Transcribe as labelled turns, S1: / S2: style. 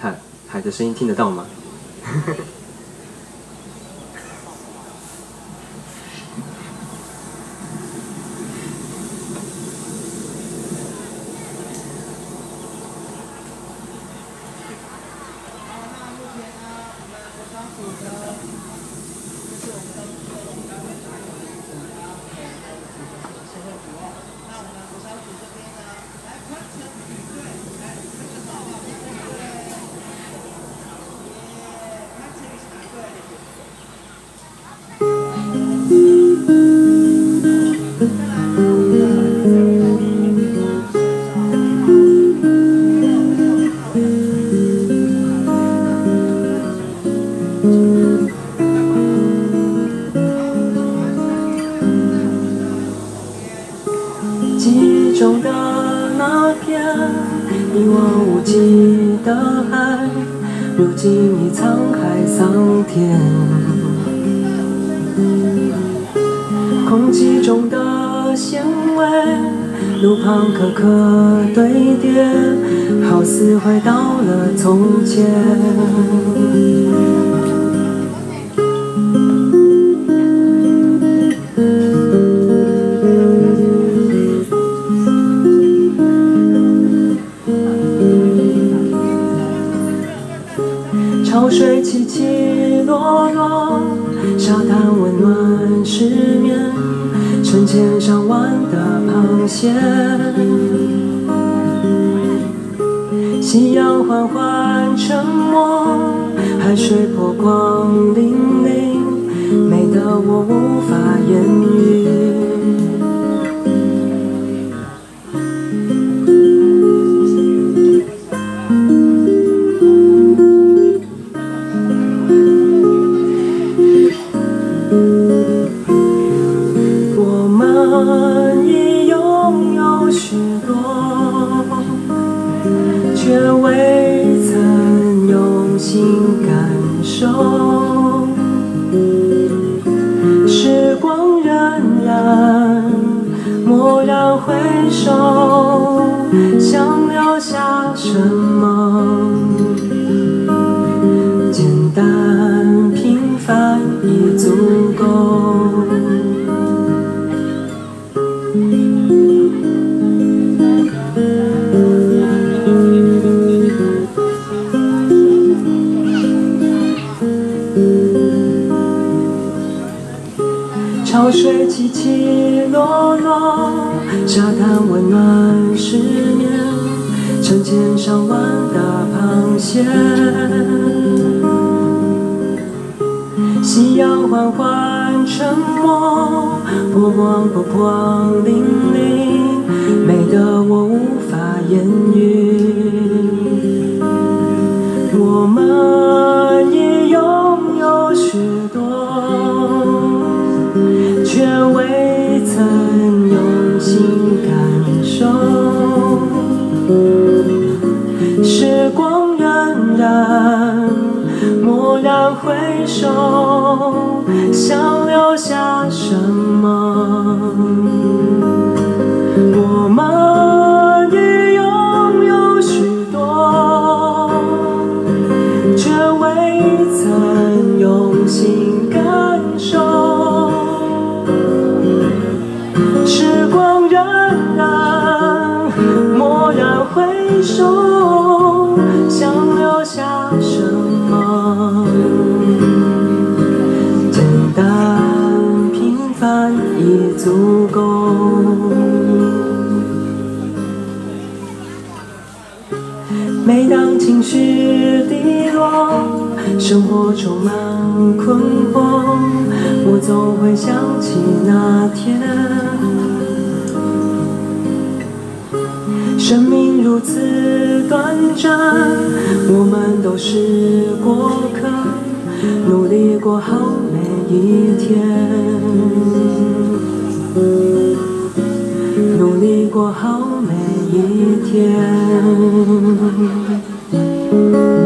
S1: 海的声音听得到吗？记忆中的那片一望无际的海，如今已沧海桑田。空气中的咸味，路旁颗颗堆叠，好似回到了从前。潮水起起落落，沙滩温暖失眠，成千上万的螃蟹。夕阳缓缓沉没，海水波光粼粼，美得我无法言语。我们已拥有许多，却未曾用心感受。时光荏苒，蓦然回首，想留下什么？简单平凡已足够。潮水起起落落，沙滩温暖失眠，成千上万的螃蟹。夕阳缓缓沉没，波光粼粼，美得我无法言语。我们已拥有许多，却未曾用心感受。时光荏苒，蓦然回首，想留下什么？我们已拥有许多，却未曾用心感受。时光荏苒，蓦然回首，想留下什么？简单平凡已足够。每当情绪低落，生活充满困惑，我总会想起那天。生命如此短暂，我们都是过客，努力过好每一天，努力过好每一天。